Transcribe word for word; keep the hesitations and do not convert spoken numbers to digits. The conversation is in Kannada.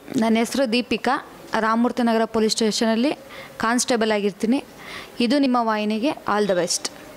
ನನ್ನ ಹೆಸರು ದೀಪಿಕಾ, ರಾಮಮೂರ್ತಿ ನಗರ ಪೊಲೀಸ್ ಸ್ಟೇಷನಲ್ಲಿ ಕಾನ್ಸ್ಟೇಬಲ್ ಆಗಿರ್ತೀನಿ. ಇದು ನಿಮ್ಮ ವಾಹಿನಿಗೆ ಆಲ್ ದ ಬೆಸ್ಟ್.